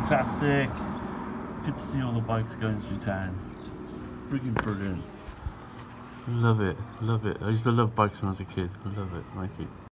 fantastic. Good to see all the bikes going through town. Freaking brilliant. Love it, love it. I used to love bikes when I was a kid. I love it. Thank you.